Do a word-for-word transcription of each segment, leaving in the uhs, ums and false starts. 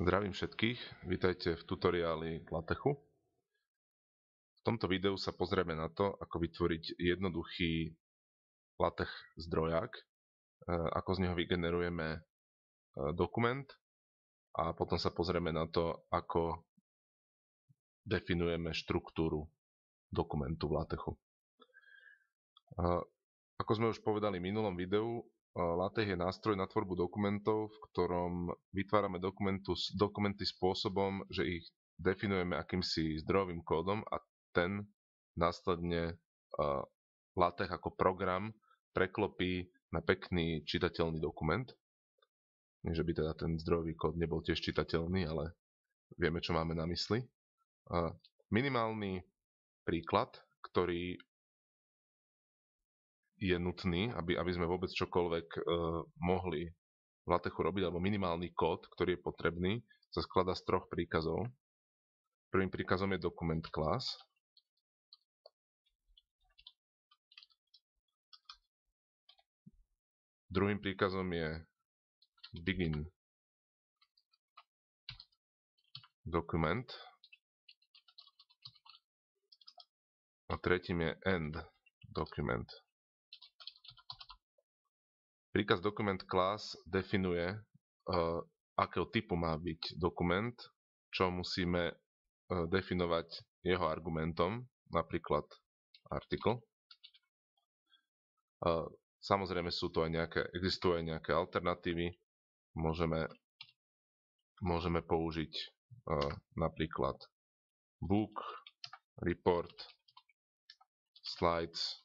Zdravím všetkých, vítajte v tutoriáli LaTeXu. V tomto videu sa pozrieme na to, ako vytvoriť jednoduchý LaTeX zdroják, ako z neho vygenerujeme dokument a potom sa pozrieme na to, ako definujeme štruktúru dokumentu v LaTeXu. Ako sme už povedali v minulom videu, LaTeX je nástroj na tvorbu dokumentov, v ktorom vytvárame dokumenty spôsobom, že ich definujeme akýmsi zdrojovým kódom a ten následne LaTeX ako program preklopí na pekný čitateľný dokument. Nie, že by teda ten zdrojový kód nebol tiež čitateľný, ale vieme, čo máme na mysli. Minimálny príklad, ktorý je nutný, aby, aby sme vôbec čokoľvek e, mohli v LaTeXu robiť, alebo minimálny kód, ktorý je potrebný, sa skladá z troch príkazov. Prvým príkazom je document class. Druhým príkazom je begin document. A tretím je end document. Príkaz document class definuje, uh, akého typu má byť dokument, čo musíme uh, definovať jeho argumentom, napríklad article. Uh, samozrejme sú tu aj nejaké, existujú aj nejaké alternatívy. Môžeme, môžeme použiť uh, napríklad book, report, slides.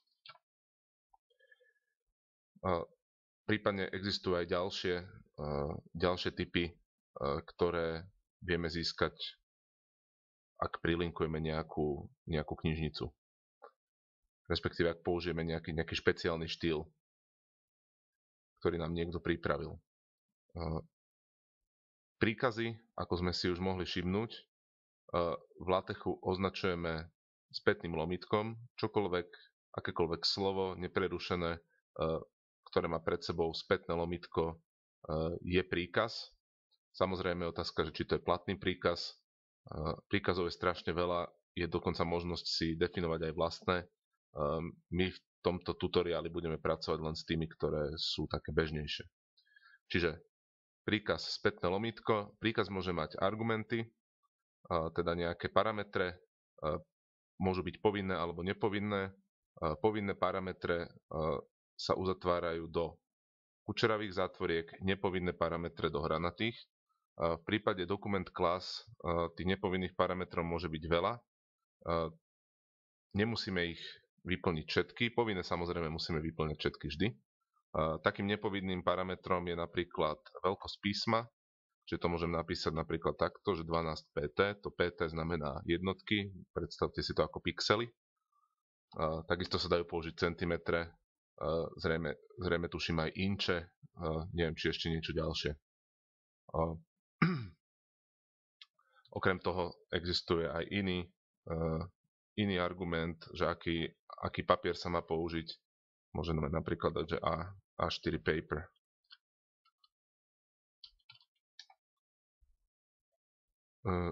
Uh, Prípadne existujú aj ďalšie, uh, ďalšie typy, uh, ktoré vieme získať, ak prilinkujeme nejakú, nejakú knižnicu. Respektíve, ak použijeme nejaký, nejaký špeciálny štýl, ktorý nám niekto pripravil. Uh, príkazy, ako sme si už mohli všimnúť, uh, v LaTeXu označujeme spätným lomítkom čokoľvek, akékoľvek slovo neprerušené, uh, ktoré má pred sebou spätné lomítko, je príkaz. Samozrejme je otázka, že či to je platný príkaz. Príkazov je strašne veľa, je dokonca možnosť si definovať aj vlastné. My v tomto tutoriáli budeme pracovať len s tými, ktoré sú také bežnejšie. Čiže príkaz spätné lomítko, príkaz môže mať argumenty, teda nejaké parametre, môžu byť povinné alebo nepovinné. Povinné parametre sa uzatvárajú do kučeravých zátvoriek, nepovinné parametre do hranatých. V prípade document class tých nepovinných parametrov môže byť veľa. Nemusíme ich vyplniť všetky, povinné samozrejme musíme vyplňať všetky vždy. Takým nepovinným parametrom je napríklad veľkosť písma, čiže to môžem napísať napríklad takto, že dvanásť pé té, to pé té znamená jednotky, predstavte si to ako pixely. Takisto sa dajú použiť centimetre, Uh, zrejme, zrejme tuším aj inče, uh, neviem, či ešte niečo ďalšie. Uh, okrem toho existuje aj iný, uh, iný argument, že aký, aký papier sa má použiť. Môžeme napríklad dať, že A, á štyri paper. Uh,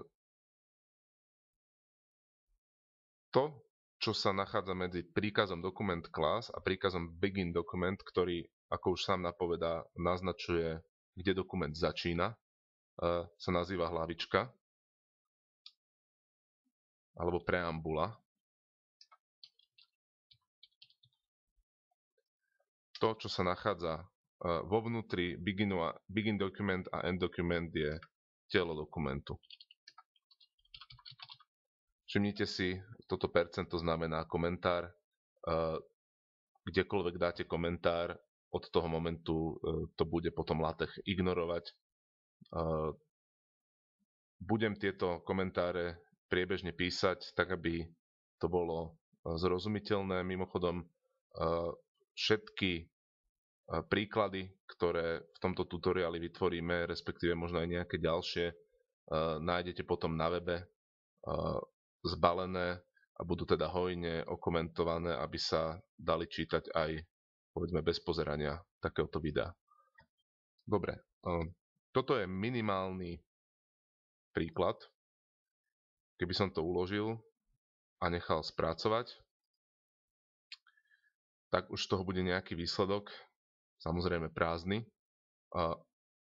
to, čo sa nachádza medzi príkazom document class a príkazom begin document, ktorý, ako už sám napovedá, naznačuje, kde dokument začína, sa nazýva hlavička alebo preambula. To, čo sa nachádza vo vnútri beginu a, begin document a end document, je telo dokumentu. Všimnite si, toto percento znamená komentár. Kdekoľvek dáte komentár, od toho momentu to bude potom LaTeX ignorovať. Budem tieto komentáre priebežne písať, tak aby to bolo zrozumiteľné. Mimochodom, všetky príklady, ktoré v tomto tutoriáli vytvoríme, respektíve možno aj nejaké ďalšie, nájdete potom na webe zbalené a budú teda hojne okomentované, aby sa dali čítať aj, povedzme, bez pozerania takéhoto videa. Dobre, toto je minimálny príklad. Keby som to uložil a nechal spracovať, tak už z toho bude nejaký výsledok, samozrejme prázdny. A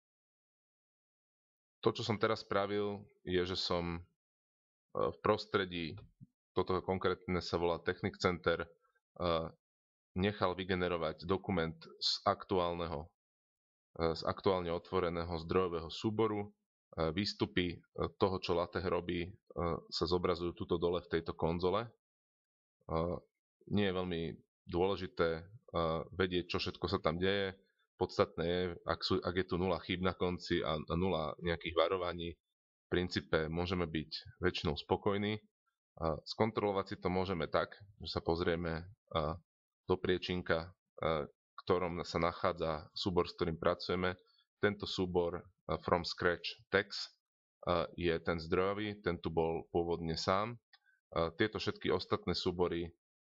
to, čo som teraz spravil, je, že som v prostredí, toto konkrétne sa volá Technic Center, nechal vygenerovať dokument z aktuálneho, z aktuálne otvoreného zdrojového súboru. Výstupy toho, čo LaTeX robí, sa zobrazujú tuto dole v tejto konzole. Nie je veľmi dôležité vedieť, čo všetko sa tam deje. Podstatné je, ak, sú, ak je tu nula chýb na konci a nula nejakých varovaní, v princípe môžeme byť väčšinou spokojní. Skontrolovať si to môžeme tak, že sa pozrieme do priečinka, v ktorom sa nachádza súbor, s ktorým pracujeme. Tento súbor from scratch text je ten zdrojový, ten tu bol pôvodne sám. Tieto všetky ostatné súbory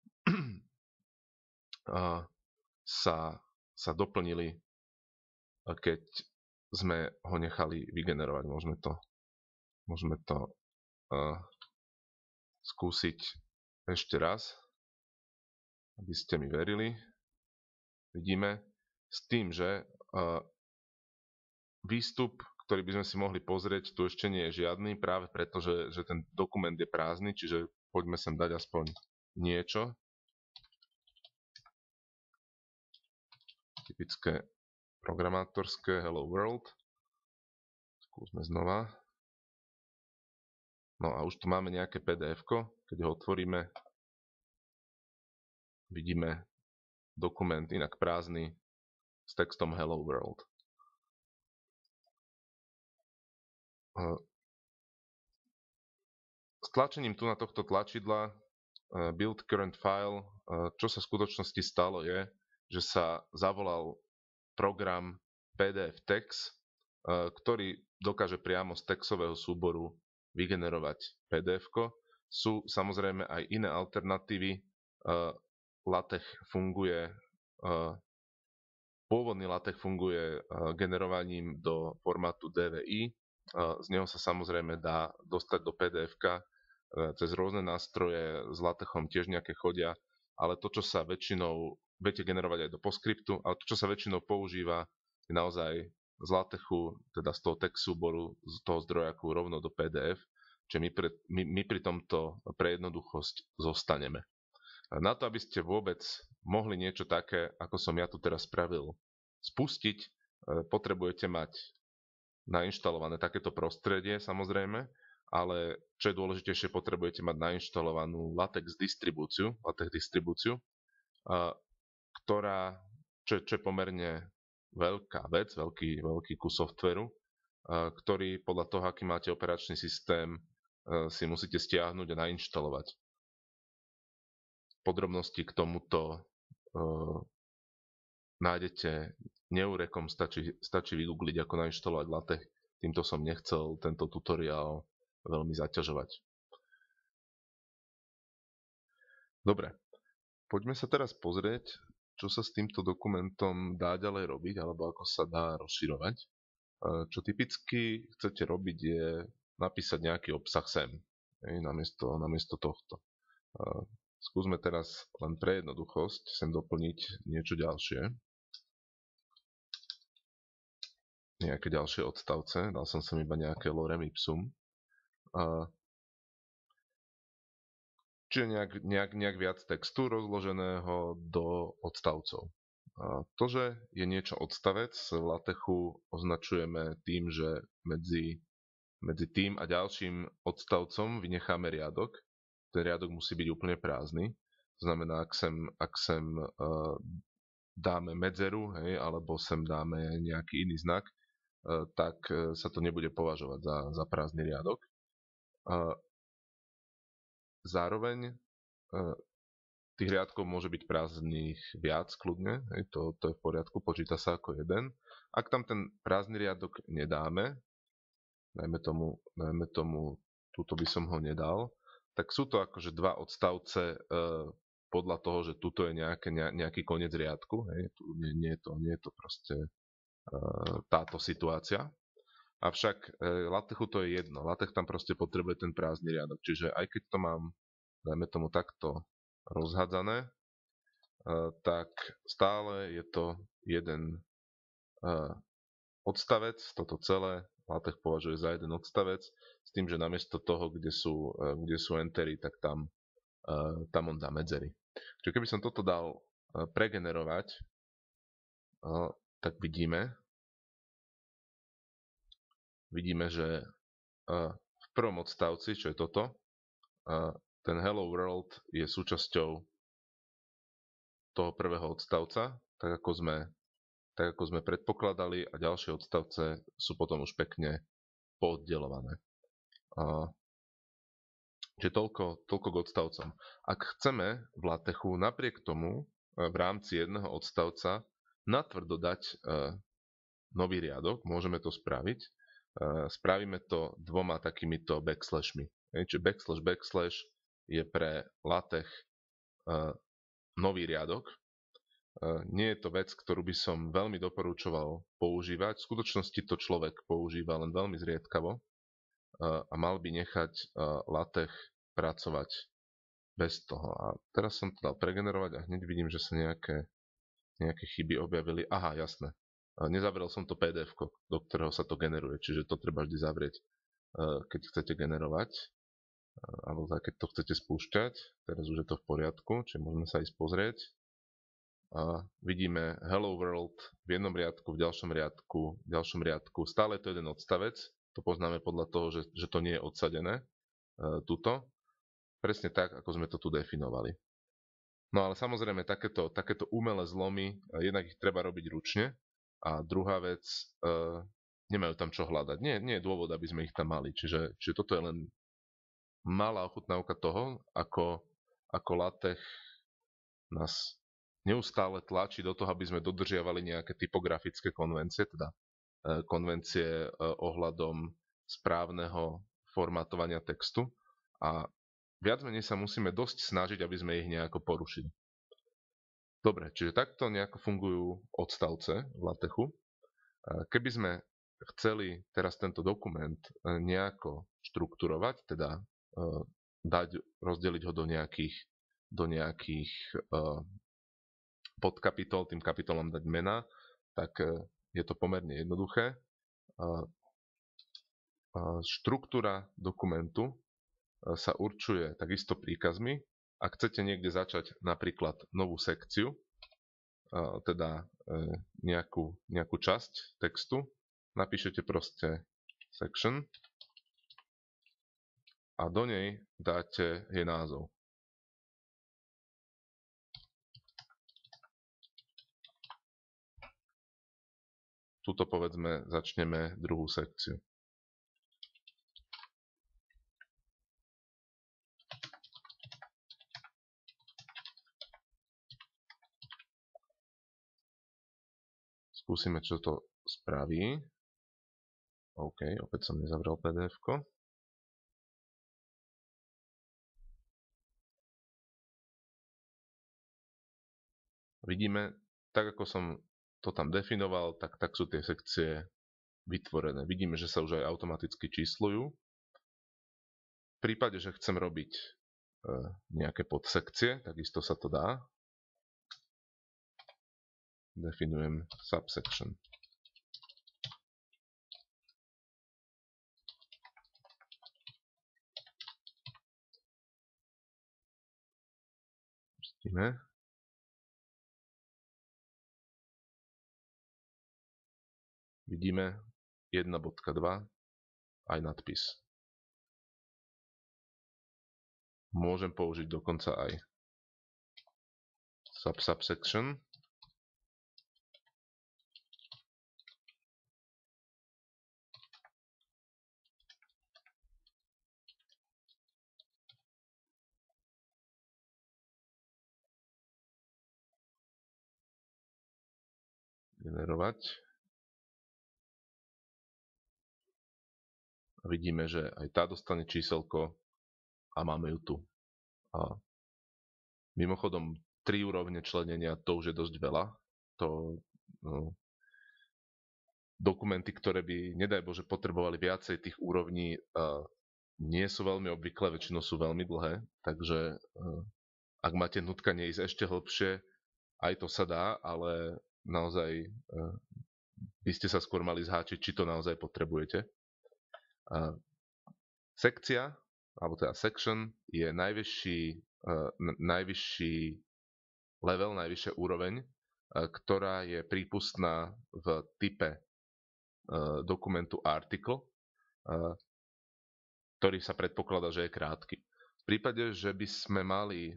sa, sa doplnili, keď sme ho nechali vygenerovať. Môžeme to, môžeme to uh, skúsiť ešte raz, aby ste mi verili. Vidíme s tým, že uh, výstup, ktorý by sme si mohli pozrieť, tu ešte nie je žiadny, práve preto, že, že ten dokument je prázdny, čiže poďme sem dať aspoň niečo. Typické programátorské Hello World. Skúsme znova. No a už tu máme nejaké pé dé efko. Keď ho otvoríme, vidíme dokument inak prázdny s textom Hello World. S tlačením tu na tohto tlačidla Build Current File, čo sa v skutočnosti stalo je, že sa zavolal program pé dé ef text, ktorý dokáže priamo z textového súboru vygenerovať pé dé efko. Sú samozrejme aj iné alternatívy. LaTeX funguje, pôvodný LaTeX funguje generovaním do formátu dé vé í. Z neho sa samozrejme dá dostať do pé dé efka. Cez rôzne nástroje s LaTeXom tiež nejaké chodia, ale to, čo sa väčšinou viete generovať aj do PostScriptu, ale to, čo sa väčšinou používa, je naozaj z LaTeXu, teda z toho text súboru, z toho zdrojaku rovno do pé dé ef, čiže my, pre, my, my pri tomto pre jednoduchosť zostaneme. Na to, aby ste vôbec mohli niečo také, ako som ja tu teraz spravil, spustiť, potrebujete mať nainštalované takéto prostredie, samozrejme, ale čo je dôležitejšie, potrebujete mať nainštalovanú LaTeX distribúciu, LaTeX distribúciu, ktorá, čo, čo je pomerne veľká vec, veľký, veľký kus softveru, ktorý podľa toho, aký máte operačný systém, si musíte stiahnuť a nainštalovať. Podrobnosti k tomuto uh, nájdete neurekom, stačí, stačí vygoogliť, ako nainštalovať LaTeX. Týmto som nechcel tento tutoriál veľmi zaťažovať. Dobre, poďme sa teraz pozrieť, čo sa s týmto dokumentom dá ďalej robiť, alebo ako sa dá rozširovať. Čo typicky chcete robiť, je napísať nejaký obsah sem, namiesto, namiesto tohto. Skúsme teraz len pre jednoduchosť sem doplniť niečo ďalšie. Nejaké ďalšie odstavce. Dal som sem iba nejaké lorem ipsum. Čiže nejak, nejak, nejak viac textu rozloženého do odstavcov. To, že je niečo odstavec, v LaTeXu označujeme tým, že medzi, medzi tým a ďalším odstavcom vynecháme riadok. Ten riadok musí byť úplne prázdny. To znamená, ak sem, ak sem uh, dáme medzeru, hej, alebo sem dáme nejaký iný znak, uh, tak uh, sa to nebude považovať za, za prázdny riadok. Uh, zároveň uh, tých riadkov môže byť prázdnych viac kľudne, hej, to, to je v poriadku, počíta sa ako jeden. Ak tam ten prázdny riadok nedáme, najmä tomu, najmä tomu, túto by som ho nedal, tak sú to akože dva odstavce e, podľa toho, že tuto je nejaké, nejaký koniec riadku. Hej, tu nie, nie, je to, nie je to proste e, táto situácia. Avšak e, latechu to je jedno. Latech tam proste potrebuje ten prázdny riadok. Čiže aj keď to mám, dajme tomu takto, rozhadzané, e, tak stále je to jeden e, odstavec, toto celé. Latech považuje za jeden odstavec, s tým, že namiesto toho, kde sú, e, kde sú entery, tak tam, e, tam on dá medzery. Čiže keby som toto dal e, pregenerovať, e, tak vidíme, vidíme, že v prvom odstavci, čo je toto, ten Hello World je súčasťou toho prvého odstavca, tak ako sme, tak ako sme predpokladali, a ďalšie odstavce sú potom už pekne pooddelované. Čiže toľko, toľko k odstavcom. Ak chceme v latechu napriek tomu v rámci jedného odstavca natvrdo dať nový riadok, môžeme to spraviť. Spravíme to dvoma takýmito backslashmi. Čiže backslash backslash je pre latech nový riadok. Nie je to vec, ktorú by som veľmi doporučoval používať. V skutočnosti to človek používa len veľmi zriedkavo a mal by nechať latech pracovať bez toho. A teraz som to dal pregenerovať a hneď vidím, že sa nejaké, nejaké chyby objavili. Aha, jasné. Nezavrel som to pé dé efko, do ktorého sa to generuje, čiže to treba vždy zavrieť, keď chcete generovať, alebo keď to chcete spúšťať. Teraz už je to v poriadku, čiže môžeme sa ísť pozrieť. A vidíme Hello World v jednom riadku, v ďalšom riadku, v ďalšom riadku. Stále je to jeden odstavec, to poznáme podľa toho, že, že to nie je odsadené, tuto. Presne tak, ako sme to tu definovali. No ale samozrejme, takéto, takéto umelé zlomy, jednak ich treba robiť ručne, a druhá vec, e, nemajú tam čo hľadať. Nie, nie je dôvod, aby sme ich tam mali. Čiže, čiže toto je len malá ochutnávka toho, ako, ako latech nás neustále tlačí do toho, aby sme dodržiavali nejaké typografické konvencie, teda e, konvencie e, ohľadom správneho formátovania textu. A viac menej sa musíme dosť snažiť, aby sme ich nejako porušili. Dobre, čiže takto nejako fungujú odstavce v latechu. Keby sme chceli teraz tento dokument nejako štrukturovať, teda dať, rozdeliť ho do nejakých, do nejakých podkapitol, tým kapitolom dať mena, tak je to pomerne jednoduché. Štruktúra dokumentu sa určuje takisto príkazmi. Ak chcete niekde začať napríklad novú sekciu, teda nejakú, nejakú časť textu, napíšete proste section a do nej dáte jej názov. Tuto povedzme začneme druhú sekciu. Skúsime, čo to spraví. OK, opäť som nezavrel pé dé efko. Vidíme, tak ako som to tam definoval, tak, tak sú tie sekcie vytvorené. Vidíme, že sa už aj automaticky číslujú. V prípade, že chcem robiť e, nejaké podsekcie, takisto sa to dá. Definujem subsection. Pustíme. Vidíme jeden bodka dva aj nadpis. Môžem použiť dokonca aj subsection. Generovať. A vidíme, že aj tá dostane číselko a máme ju tu. A mimochodom, tri úrovne členenia, to už je dosť veľa. To, no, dokumenty, ktoré by, nedaj Bože, potrebovali viacej tých úrovní, nie sú veľmi obvyklé, väčšinou sú veľmi dlhé, takže ak máte nutkanie ísť ešte hlbšie, aj to sa dá, ale naozaj by ste sa skôr mali zháčiť, či to naozaj potrebujete. Sekcia, alebo teda section, je najvyšší, najvyšší level, najvyššia úroveň, ktorá je prípustná v type dokumentu article, ktorý sa predpokladá, že je krátky. V prípade, že by sme mali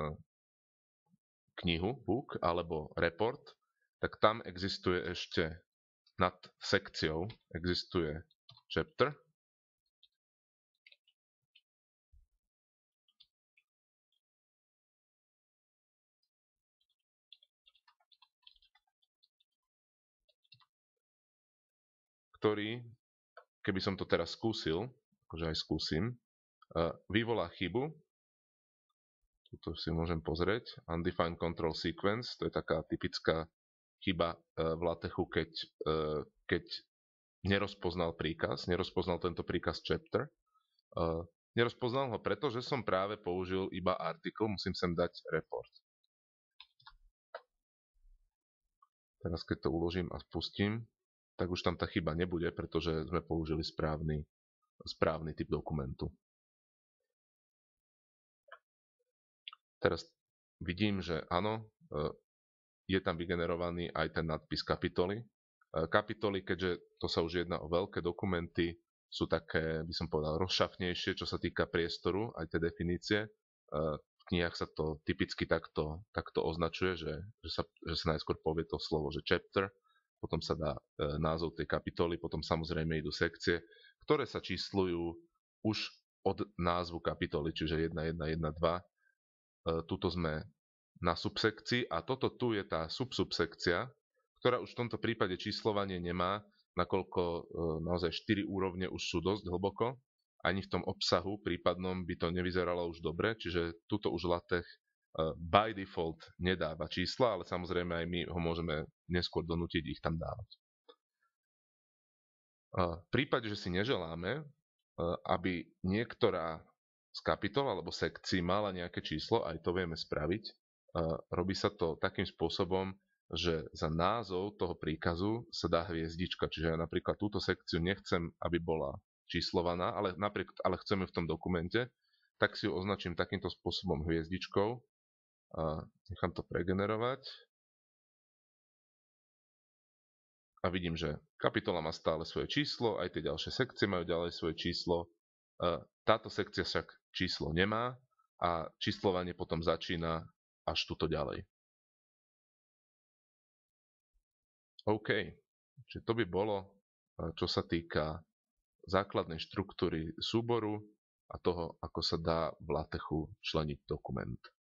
knihu, book alebo report, tak tam existuje ešte nad sekciou existuje chapter, ktorý, keby som to teraz skúsil, akože aj skúsim, vyvolá chybu. Tuto si môžem pozrieť. Undefined control sequence, to je taká typická chyba v LaTeXu, keď, keď nerozpoznal príkaz, nerozpoznal tento príkaz chapter. Nerozpoznal ho preto, že som práve použil iba article, musím sem dať report. Teraz keď to uložím a spustím, tak už tam tá chyba nebude, pretože sme použili správny, správny typ dokumentu. Teraz vidím, že áno, je tam vygenerovaný aj ten nadpis kapitoly. Kapitoly, keďže to sa už jedná o veľké dokumenty, sú také, by som povedal, rozšafnejšie, čo sa týka priestoru, aj tie definície. V knihách sa to typicky takto, takto označuje, že, že, sa, že sa najskôr povie to slovo, že chapter, potom sa dá e, názov tej kapitoly, potom samozrejme idú sekcie, ktoré sa číslujú už od názvu kapitoly, čiže jedna, jedna, jedna, dva. E, tuto sme na subsekcii a toto tu je tá subsubsekcia, ktorá už v tomto prípade číslovanie nemá, nakoľko e, naozaj štyri úrovne už sú dosť hlboko, ani v tom obsahu prípadnom by to nevyzeralo už dobre, čiže tuto už LaTeX by default nedáva čísla, ale samozrejme aj my ho môžeme neskôr donútiť ich tam dávať. V prípade, že si neželáme, aby niektorá z kapitol alebo sekcií mala nejaké číslo, aj to vieme spraviť, robí sa to takým spôsobom, že za názov toho príkazu sa dá hviezdička, čiže ja napríklad túto sekciu nechcem, aby bola číslovaná, ale, napríklad, ale chceme v tom dokumente, tak si ju označím takýmto spôsobom hviezdičkou, a nechám to pregenerovať a vidím, že kapitola má stále svoje číslo, aj tie ďalšie sekcie majú ďalej svoje číslo. Táto sekcia však číslo nemá a číslovanie potom začína až tuto ďalej. OK, čiže to by bolo, čo sa týka základnej štruktúry súboru a toho, ako sa dá v LaTeXu členiť dokument.